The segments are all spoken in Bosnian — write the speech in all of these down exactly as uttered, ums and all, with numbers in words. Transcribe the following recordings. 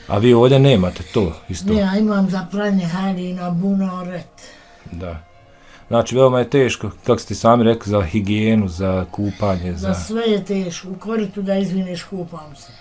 A vi ovdje nemate to isto? Ne, ja imam za pranje haljina, bunoret. Da. Znači, veoma je teško, kako ste sami rekli, za higijenu, za kupanje, za... Za sve je teško, u koritu da izvineš, kupam se.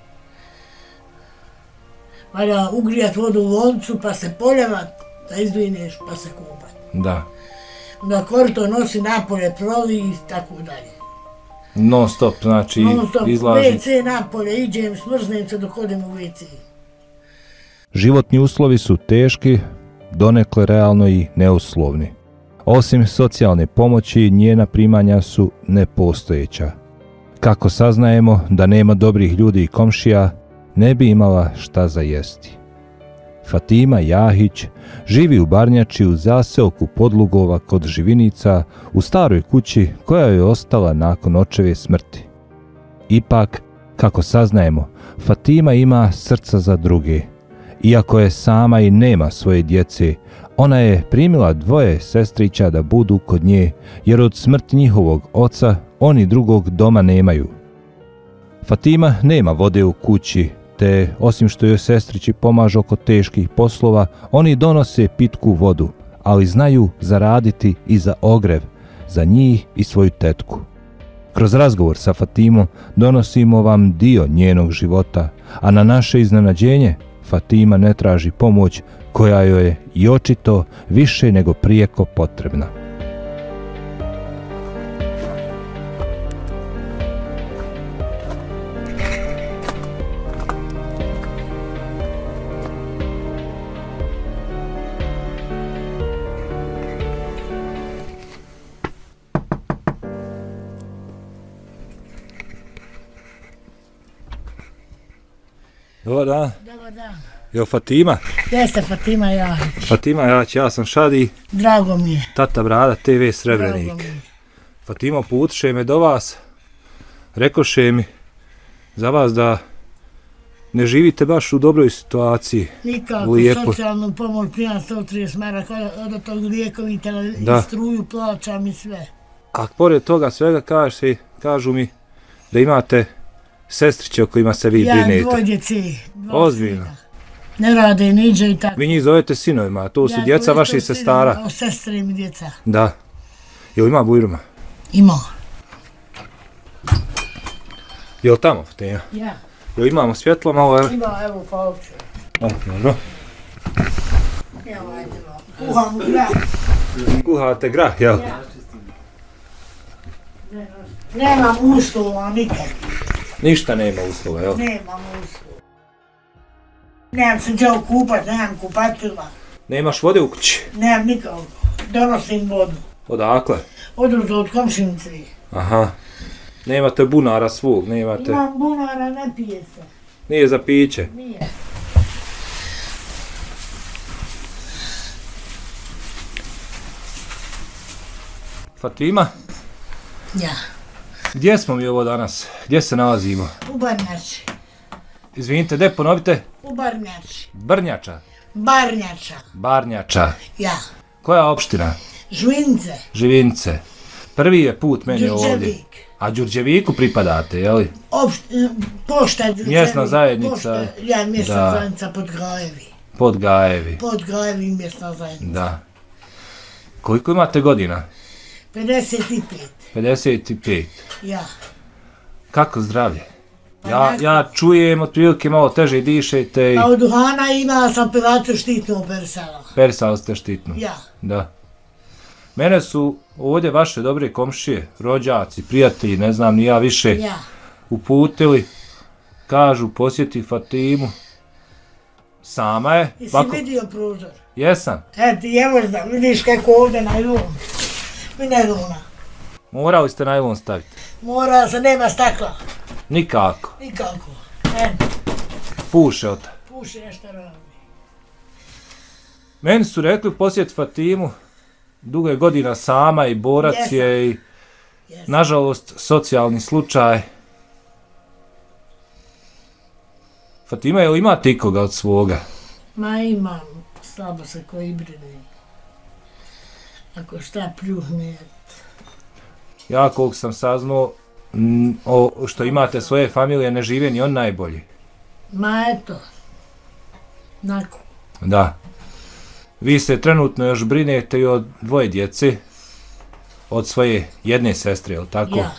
Valja ugrijat vodu u loncu, pa se poljevat, da izvineš, pa se kupat. Da. Onda korito nosi napolje, provi i tako dalje. Non stop, znači Non stop, izlaži... ve ce napolje, iđem, smrznem se dok odem u ve ce. Životni uslovi su teški, donekle realno i neuslovni. Osim socijalne pomoći, njena primanja su nepostojeća. Kako saznajemo da nema dobrih ljudi i komšija, ne bi imala šta za jesti. Fatima Jahić živi u Barnjači u zaseoku Podlugova kod Živinica u staroj kući koja je ostala nakon očeve smrti. Ipak, kako saznajemo, Fatima ima srca za druge. Iako je sama i nema svoje djece, ona je primila dvoje sestrića da budu kod nje, jer od smrti njihovog oca oni drugog doma nemaju. Fatima nema vode u kući, te osim što joj sestrići pomažu oko teških poslova, oni donose pitku vodu, ali znaju zaraditi i za ogrev, za njih i svoju tetku. Kroz razgovor sa Fatimom donosimo vam dio njenog života, a na naše iznenađenje Fatima ne traži pomoć koja joj je i očito više nego prijeko potrebna. Dobar dan. Dobar dan. Jel Fatima? Jeste Fatima Jahić. Fatima Jahić, ja sam Šadi. Drago mi je. Tata Brada, te ve Srebrenik. Drago mi je. Fatima, putiše me do vas. Rekoše mi za vas da ne živite baš u dobroj situaciji. Nikako, Lijepo. socijalnu pomoć primam sto trideset maraka, od tog lijekovi i struju plaćam i sve. A pored toga svega kaže, kažu mi da imate sestriće o kojima se vi ja, brinete. Ja, dvoj djeci. Ozbiljno. Sina. Ne rade, niđe i tako. Vi njih zovete sinovima, to su ja, djeca vaših sestara. O sestre mi djeca. Da. Jel ima bujruma? Ima. Jel tamo, Fatima? Ja. Jel imamo svjetlo malo? Evo. Ima, evo pa uopće. O, dobro. Evo, ajde, kuham grah. Kuhate grah, jel? Ja. Nemam uslova nikak. Ništa nema uslova, jel? Nemam uslova. Nemam se džao kupat, nemam kupatila. Nemaš vode u kući? Nemam nikako. Donosim vodu. Odakle? Odruzo od komšinice. Aha. Nemate bunara svog, nemate... Imam bunara, ne pije se. Nije za piće? Nije. Fatima? Ja. Gdje smo mi ovo danas? Gdje se nalazimo? U Barnjači. Izvinite, gdje ponovite? U Barnjači. Brnjača? Barnjača. Barnjača. Ja. Koja opština? Živince. Živince. Prvi je put meni ovdje. Đurđevik. A Đurđeviku pripadate, jeli? Opšt, pošta Đurđevik. Mjesna zajednica. Pošta, ja, mjesna da. zajednica pod Gajevi. Pod Gajevi. Pod Gajevi mjesna zajednica. Da. Koliko imate godina? pedeset pet. pedeset pet. Ja. Kako zdravlje? Pa Ja, nakon... ja čujem otprilike malo teže dišete i... A od duhana imala sam pilatu štitnu persala. Persal ste štitnu? Ja. Da. Mene su ovdje vaše dobre komšije, rođaci, prijatelji, ne znam ni ja više, ja. uputili, kažu posjeti Fatimu. Sama je. Jesi Bako... vidio prozor? Jesam. E ti evo da vidiš kako ovdje najlon. Mi najlona. Morali ste najlon staviti? Mora se, nema stakla. Nikako. Nikako. E. Puše od. Puše nešto radi. Meni su rekli posjeti Fatimu. Dugo je godina sama i borac yes. je i yes. nažalost socijalni slučaj. Fatima, je li imate ikoga od svoga? Ma imam, slabo se koji brine. Ako šta pljuhne. Ja koliko sam saznao, m, o, što imate svoje familije, ne žive ni on najbolji. Ma eto. Nakon. Da. Vi se trenutno još brinete i o dvoje djeci, od svoje jedne sestre, je li tako? Ja.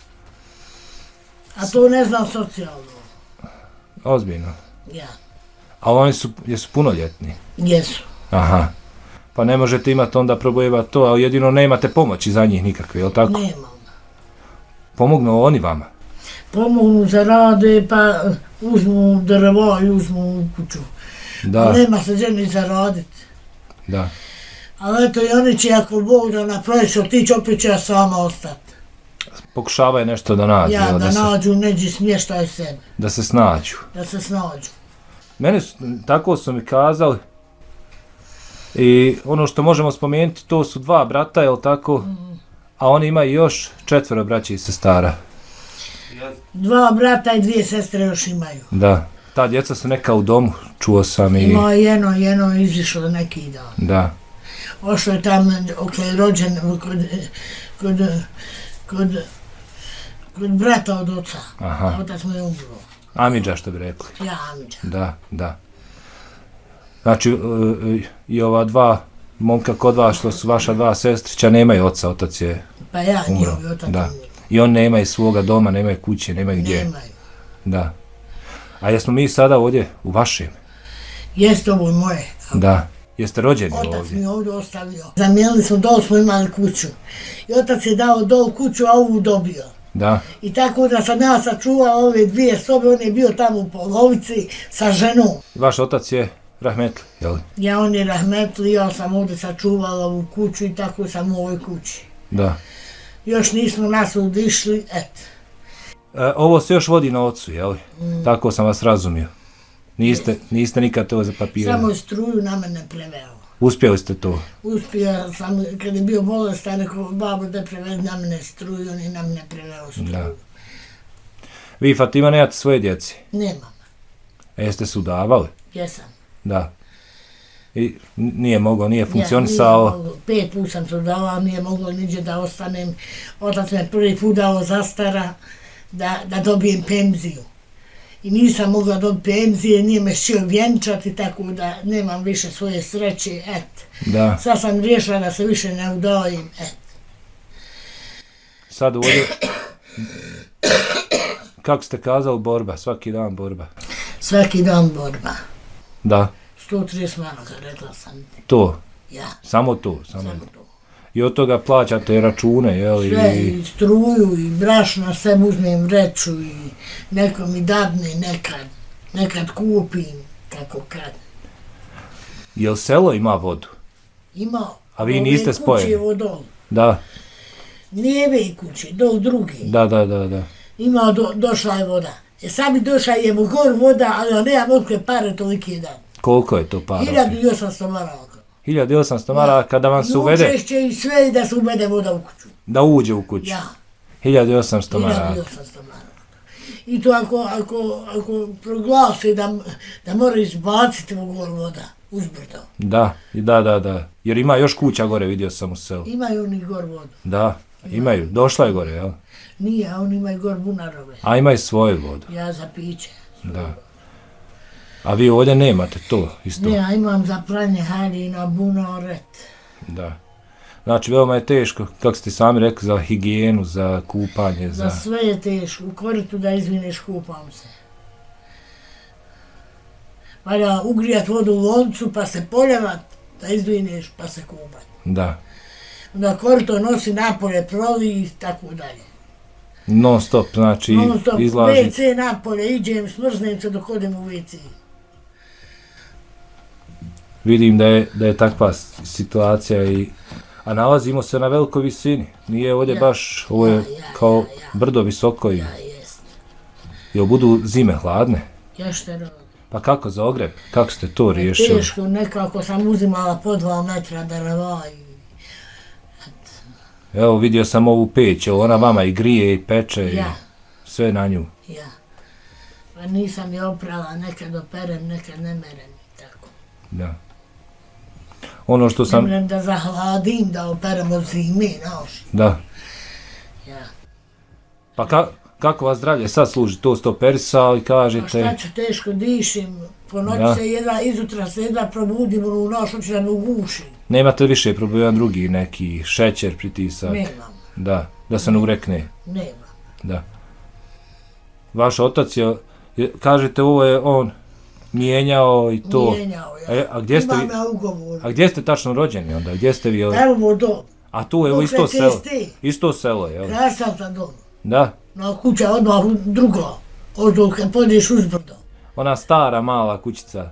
A to ne znam socijalno. Ozbiljno. Ja. A oni su, jesu punoljetni? Jesu. Aha. Pa ne možete imati onda problema to, ali jedino ne imate pomoći za njih nikakve, je li tako? Nemam. Pomognu oni vama? Pomognu za rade, pa uzmu drvo i uzmu u kuću. Da. Nema se ženi za radit. Da. Ali eto i oni će, ako Bog da napraviš otići, opet će ja sama ostati. Pokušavaju nešto da nađu. Ja, jel, da, da se, nađu neđi smještaj sebe. da se snađu. Da se snađu. Mene su, tako su mi kazali. I ono što možemo spomenuti, to su dva brata, je li tako? Mm. A oni imaju još četvero braća i sestara. Dva brata i dvije sestre još imaju. Da. Ta djeca su neka u domu, čuo sam i... Ima jedno, jedno izišlo neki dan. Da. Ošlo je tamo, ok, rođen kod, kod, kod, kod brata od oca. Aha. Otac mu je umro. Amidža, što bi rekli. Ja, Amidža. Da, da. Znači, i ova dva momka kod vas, što su vaša dva sestrića, nemaju oca, otac je Pa ja, umro. njihovi otac Da. umro. I on nemaju svoga doma, nemaju kuće, nemaju gdje. Nemaju. Da. A jesmo mi sada ovdje u vašem? Jeste ovo moje. Da. Jeste rođeni Otac ovdje? mi je ovdje ostavio. Zamijenili smo, dol smo imali kuću. I otac je dao dol kuću, a ovu dobio. Da. I tako da sam ja sačuvao ove dvije sobe, on je bio tamo u polovici sa ženom. Vaš otac je rahmetli, jel? Ja, on je rahmetli, ja sam ovdje sačuvala ovu kuću i tako sam u ovoj kući. Da. Još nismo nas udišli, et. E, ovo se još vodi na ocu, jel? Mm. Tako sam vas razumio. Niste, niste nikad to zapapirali. Samo je struju na mene preveo. Uspjeli ste to? Uspio sam, kad je bio bolestan, rekao, babo da prevedi na mene struju, on je na mene preveo struju. Da. Vi, Fatima, nemate svoje djeci? Nemam, A jeste se udavali? jesam. Da. I n- nije mogao, nije Ja, funkcionisao. nije moglo. Pet put sam se udala, nije moglo niđe da ostanem. Otac me prvi put dao zastara da, da dobijem penziju. I nisam mogla dobiti penzije, nije me htio vjenčati, tako da nemam više svoje sreće, et. Da. Sad sam riješila da se više ne udavim, et. Sad ovdje... Kako ste kazali, borba, svaki dan borba. Svaki dan borba. Da, sto trideset maraka, rekla sam ti. to, Ja, samo to, samo samo to. to. I od toga plaćate račune, jel? Sve, I... i struju, i brašna, sve uzmem vreću, i neko mi dadne nekad, nekad kupim, kako kad. Jel selo ima vodu? Ima, A vi ove niste spojeni? kuće vodol, Da, lijeve kuće, dol drugi. da, da, da, da. Ima, do, došla je voda. E sad bi došla je gor voda, ali ja nemam otke pare toliki dan. Koliko je to para? hiljadu i osamsto maraka. hiljadu i osamsto maraka da vam se uvede, Učešće i sve i da se uvede voda u kuću. da uđe u kuću. Ja. hiljadu i osamsto hiljadu i maraka. osamsto maraka. I to ako, ako, ako proglasi da, da mora izbaciti u gor voda, uzbrdo. Da, i da, da, da. Jer ima još kuća gore, vidio sam u selu. Imaju oni gor vodu. Da, imaju. Došla je gore, jel? Nije, a oni imaju gor bunarove. A imaju svoju vodu. Ja za piće. Da. A vi ovdje nemate to isto. Ne, ja imam za pranje haljina, bunaret. Da. Znači, veoma je teško, kako ste sami rekli, za higijenu, za kupanje, Za za... sve je teško. U koritu da izvineš, kupam se. Valja ugrijat vodu u loncu, pa se poljevat, da izvineš, pa se kupat. Da. Onda korito nosi napolje, proli i tako dalje. Non stop, znači, Non stop, izlaži... ve ce napolje, iđem, smrznem se dok odem u ve ce. Vidim da je, da je takva s- situacija i... A nalazimo se na velikoj visini. Nije ovdje Ja. baš, ovo je Ja, ja, kao ja, ja. brdo visoko i... Ja, jest. Jel budu zime hladne? Ješte rod. Pa kako za ogreb? Kako ste to riješili? Teško, nekako sam uzimala po dva metra drva i... Evo, vidio sam ovu peć, jel ona vama i grije i peče i Ja. sve na nju. Ja. Pa nisam je oprala, nekad operem, nekad ne merem i tako. Da. Ono što Ne sam... merem da zahladim, da operem od zime, znaš. Da. Ja. Pa ka, kako vas zdravlje sad služi? To ste operisali, A kažete... šta ću, teško dišim, Po noći Ja. se jedna, izutra se jedna probudim, u noć hoće da me uguši. Nemate više problema drugi, neki šećer, pritisak? Nemam, Da, da se ne urekne. nemam. Da. Vaš otac je, je- kažete ovo je on mijenjao i to. Mijenjao A, ja. je- a gdje ste vi, Imam ja ugovor. a gdje ste tačno rođeni onda? Gdje ste vi? Ovaj? Evo dom. A tu evo isto Pokraj selo. ceste. Isto selo, jel? Krasata dom. Da. No kuća odmah drugo. Ozdol kad podeš uzbrdo. Ona stara mala kućica.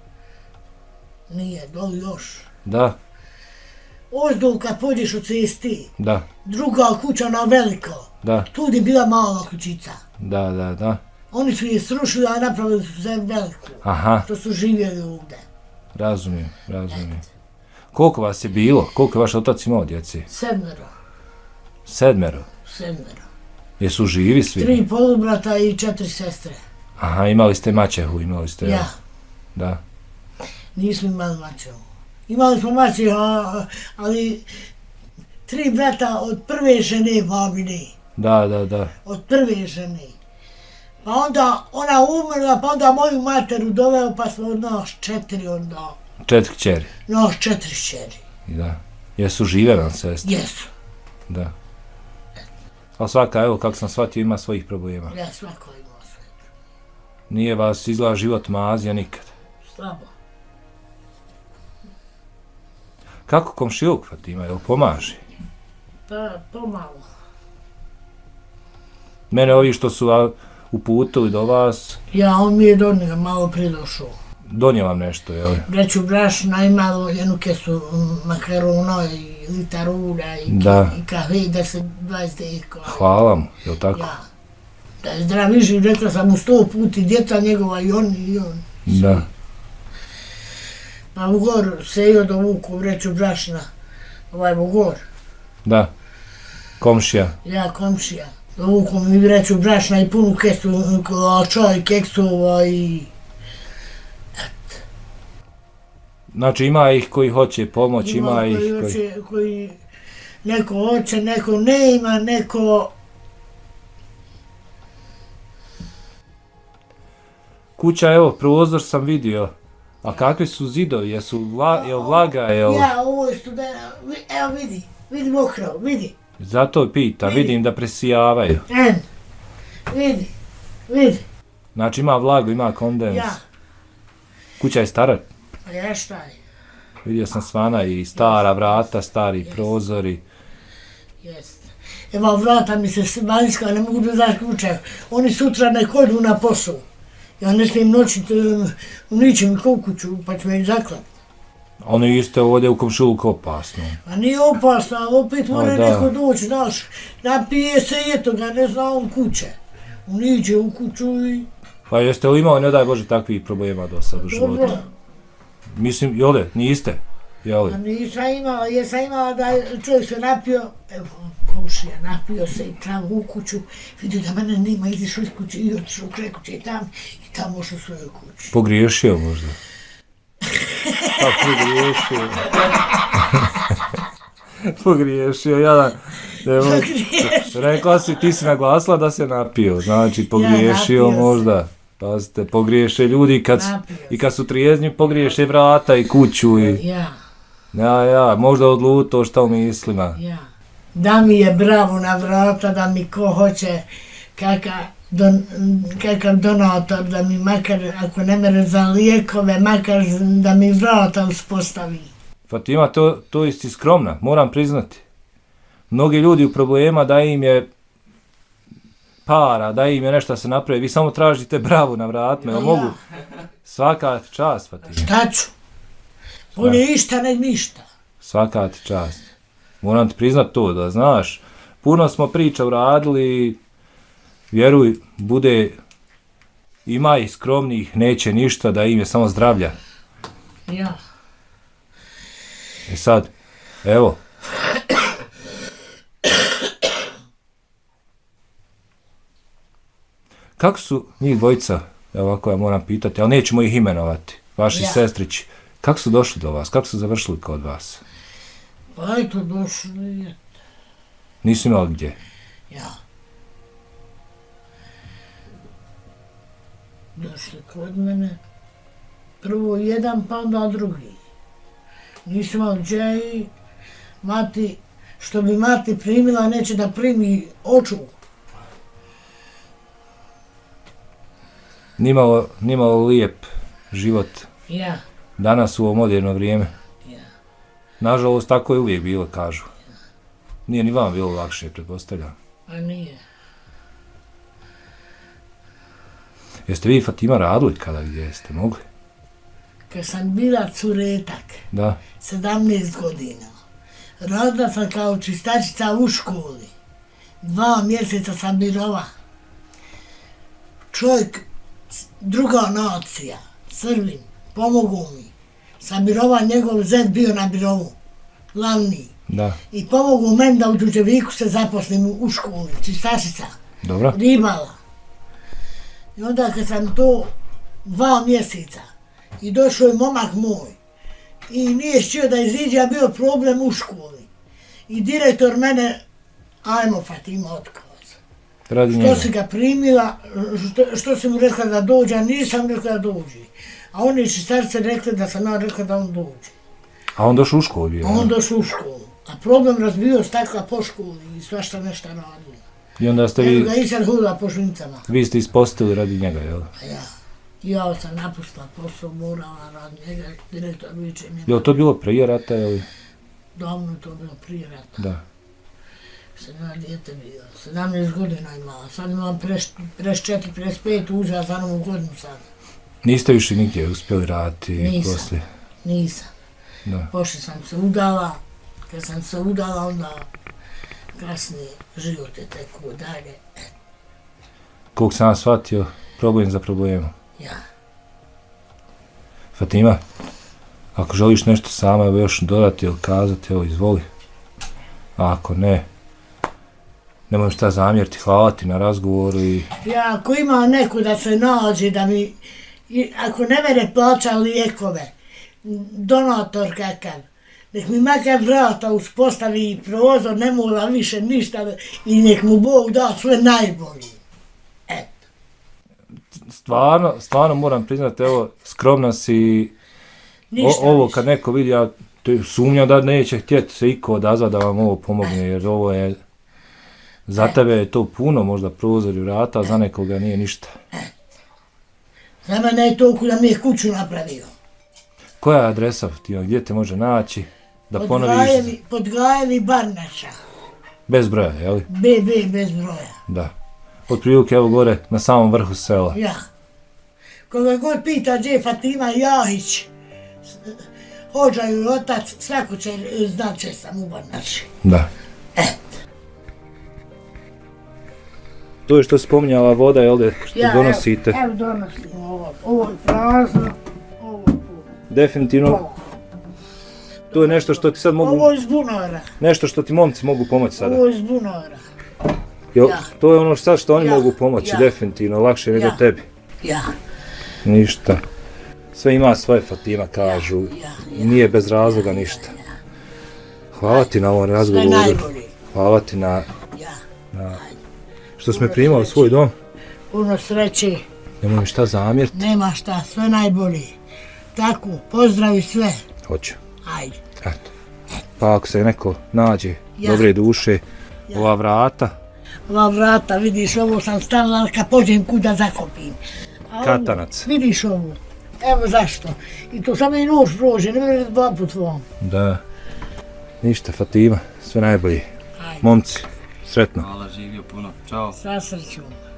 Nije, doli još. Da, Ozdol kad podeš od ceste. da, Druga kuća na veliko. da, Tu je bila mala kućica. da, da, da. Oni su je srušili, a napravili su se veliku. Aha, To su živjeli ovdje. razumijem, razumijem. Koliko vas je bilo? Koliko je vaš otac imao djeci? Sedmero. Sedmero. Sedmero. Jesu živi svi? Tri polubrata i četiri sestre. Aha, imali ste maćehu, imali ste... Ja. Da. Nismo imali mačevu. Imali smo mačehu, ali tri brata od prve žene babine. Da, da, da. Od prve žene. Pa onda ona umrla, pa onda moju materu doveo, pa smo od nas četiri onda. Četiri kćeri. Nas četiri šćeri. Da. Jesu žive vam sestre? Jesu. Da. Ali svaka, evo, kako sam shvatio, ima svojih problema. Ja svako imao sve. Nije vas izgleda život mazija nikad. Slabo. Kako komšiluk, Fatima, jel pomaži? Pa pomalo. Mene ovi što su a, uputili do vas, Ja, on mi je do njega malo pridošao. donio vam nešto, jel? Vreću brašna, imalo jednu kesu makarona i litar ulja i, Da. i kafe, deset dvadeset deka. Hvala mu, jel tako? Ja. Da je zdrav i živ, rekla sam mu sto puti, djeca njegova i on i on. Da. Pa u gor sejo do vuku vreću brašna. Ovaj u gor. Da. Komšija. Ja komšija. Do vuku mi vreću brašna i punu kesu kolača i keksova i... Znači ima ih koji hoće pomoć, ima, Ima ih koji, koji... hoće, koji neko hoće, neko ne ima, neko... Kuća, evo, prozor sam vidio. A kakvi su zidovi? Jesu vla, jel vlaga, jel... Ja, ovo je studena, vi- evo vidi, vidi mokro, vidi. Zato pitam, Vidi. vidim da presijavaju. En, vidi, vidi, Znači ima vlagu, ima kondens. ja. Kuća je stara. Pa ja šta je, Vidio sam svana i stara vrata, stari prozori. jest. Evo vrata mi se vanjska, ne mogu da daš kuće. Oni sutra ne hodu na posao. Ja ne smijem noćit um, u ničem ko kuću, pa će me ih zaklat. Ono isto ovdje u komšiluku opasno. A nije opasno, ali opet mora A, da. neko doći, znaš, napije se i eto ga, ne zna on kuće. Uniđe u kuću i... Pa jeste li imali, ne daj Bože, takvih problema do sad u životu? Dobro, Mislim, jole, niste? Jeli? a nisam imala, jesam imala da je čovjek se napio, evo, komšija, napio se i tamo u kuću, vidio da mene nema, izišao iz kuće i otišao kraj kuće i tam, i tamo ušao u svojoj kući. Pogriješio možda. Pa pogriješio. Pogriješio, jadan. Evo, Pogriješio. rekla si, ti si naglasila da se napio, znači pogriješio napio se. možda. Pazite, pogriješe ljudi kad, su- Napio i kad su trijezni, pogriješe vrata i kuću i... Ja, Ja, ja, možda odluto šta u mislima. ja. Da mi je bravo na vrata, da mi ko hoće, kakav don, kakav donator, da mi makar, ako ne mere za lijekove, makar da mi vrata uspostavi. Fatima, to, to isti skromna, moram priznati. Mnogi ljudi u problema da im je para, da im je nešto da se napravi, vi samo tražite bravu na vratima, jel Ja. mogu? Svaka ti čast, Fatima, Šta ću? Bolje išta nek ništa. svaka ti čast. Moram ti priznat to, da znaš, puno smo priča uradili, vjeruj, bude, ima i skromnih, neće ništa, da im je samo zdravlja. Ja. I sad, evo, kako su njih dvojica, evo ovako ja moram pitati, ali nećemo ih imenovati, vaši Ja. sestrići, kako su došli do vas, kako su završili kod vas? Pa eto došli je. Nisu imali gdje. Ja. Došli kod mene. Prvo jedan, pa onda drugi. Nisam imao gdje i mati, što bi mati primila, neće da primi oču. Nimalo, nimalo lijep život Ja, danas u ovo moderno vrijeme. ja. Nažalost, tako je uvijek bilo, kažu. Nije ni vam bilo lakše, pretpostavljam. A nije. Jeste vi, Fatima, radili kada gdje jeste mogli? Kad sam bila curetak, Da. sedamnaest godina, radila sam kao čistačica u školi. Dva mjeseca sam birova. Čovjek, druga nacija, Srbin, pomogu mi. Sam birova, njegov zet bio na birovu, glavni. Da. I pomogu meni da u Đurđeviku se zaposlim u školi, čistačica, Dobro. ribala. I onda kad sam to dva mjeseca i došao je momak moj i nije htio da iziđe, a bio problem u školi. I direktor mene, ajmo Fatima, otkaz. Radi Što njega. si ga primila, što, što si mu rekla da dođe, a nisam rekla da dođe. A oni čistačice rekli da sam ja rekla da on dođe. A on došao u školu bio? A on došao u školu. A problem razbio stakla po školi i svašta nešto radio. I onda ste Evo vi, ga i sad huda po švincama. vi ste ispostili radi njega, jel? A ja. Ja sam napustila posao, morala radi njega, direktor viče njega. Jel to bilo prije rata, jel? Davno je to bilo prije rata. Da. Sam ja dijete bila, sedamnaest godina imala. Sad imam pedeset četiri, pedeset pet, uzela za novu godinu sad. Niste više nigdje uspjeli raditi Nisam. poslije? Nisam. Da. Poslije sam se udala, kad sam se udala onda kasnije život je teko dalje. Koliko sam ja shvatio, problem za problemom. Ja. Fatima, ako želiš nešto sama evo još dodati ili kazati, evo izvoli. A ako ne, nemoj šta zamjeriti, hvala ti na razgovoru i Ja, ako ima neko da se nađe, da mi, i ako ne mene plaća lijekove, donator kakav, nek mi makar vrata uspostavi i prozor, ne mora više ništa i nek mu Bog da sve najbolje. Eto. stvarno, stvarno moram priznati, evo, skromna si, o, Ništa ovo više. kad neko vidi, ja te sumnjam da neće htjeti se iko odazva da vam ovo pomogne, jer ovo je, za tebe je to puno, možda prozor i vrata, a za nekoga nije ništa. Za mene je to kuda mi je kuću napravio. Koja je adresa, Fatima, gdje te može naći, da Pod ponoviš, Gajevi, pod Gajevi Barnaša. bez broja, jel? B B bez broja. Da. Otprilike evo gore, na samom vrhu sela. Ja. Koga god pita gdje je Fatima Jahić, hođa i otac, svako će znat će sam u Barnaši. Da. To je što spominjala voda, jel da, što donosite. Evo, evo donosim ovo. Ovo je prazno, ovo je puno. Definitivno, Ovo. to je nešto što ti sad mogu, Ovo je iz bunara. nešto što ti momci mogu pomoći sada. Ovo je iz bunara. Jel, ja. to je ono sad što oni Ja, mogu pomoći, ja. definitivno, lakše nego Ja. tebi. Ja, Ništa. Sve ima svoje, Fatima, kažu. ja, ja. Nije bez razloga ništa. Hvala ti na ovom Sve razgovoru. najbolje. Hvala ti na, Ja. na što si me primao u svoj dom. Puno sreće, Nemoj mi šta zamjeriti. nema šta, sve najbolje. Tako, pozdravi sve. Hoću. Ajde. Eto. Pa ako se neko nađe Ja. dobre duše, Ja. ova vrata, Ova vrata, vidiš, ovo sam stavila kad pođem kuda zakopim. A ovo, Katanac. Vidiš ovo, evo zašto. I to samo i nož prođe, ne vjerujem dva put vam. da. Ništa, Fatima, sve najbolje. Ajde, Momci, sretno. Hvala, živio puno. Ćao. sa srećom.